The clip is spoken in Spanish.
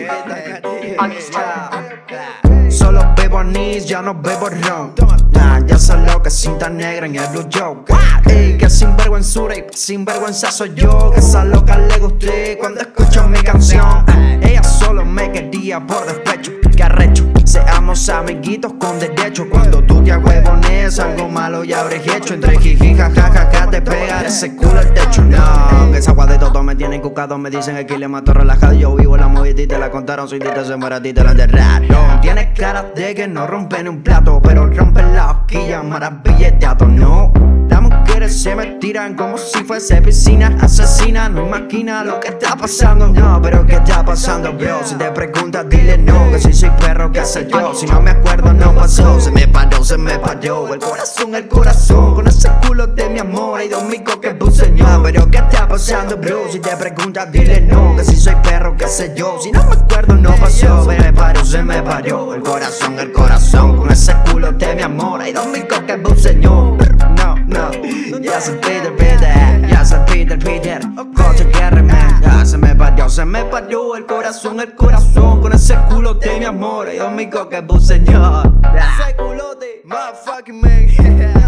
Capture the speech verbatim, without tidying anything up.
Solo bebo anís, ya no bebo ron. Nah, ya salió que cinta negra en el Blue Joke. Ey, que sinvergüenzura y sinvergüenza soy yo. Que esa loca le gusté cuando escucho mi canción. Ella solo me quería por despecho. Que arrecho, seamos amiguitos con derecho. Cuando tú te agüevones, algo malo ya habré hecho. Entre jiji, jajajaja, te pega ese culo al techo. No, que esa agua de todo me tienen cucado. Me dicen que aquí le mato relajado. Yo vivo la movida y te la contaron. Soy dita, se muere a ti, te la enterraron. Tienes cara de que no rompen un plato, pero rompen la hosquilla, maravilla de teatro, no. Las mujeres se me tiran como si fuese piscina asesina, no imagina lo que está pasando. No, pero ¿qué está pasando, bro? Si te preguntas, dile no, que si soy perro, qué sé yo. Si no me acuerdo, no pasó. Se me paró, se me paró el corazón, el corazón. Con ese culo de mi amor, hay dos micos que puse yo. Pero ¿qué está pasando, bro? Si te preguntas, dile no, que si soy perro, qué sé yo. Si no me acuerdo, no pasó. Se me paró, se me paró el corazón, el corazón. Con ese culo de mi amor, hay dos micos que puse yo. No, no, ya soy Peter, Peter, ya soy Peter, Peter. Coche Guerra, man. Ya se me paró, se me paró el corazón, el corazón. Con ese culo de mi amor, hay dos micos que puse yo. Ese culo de motherfucking man.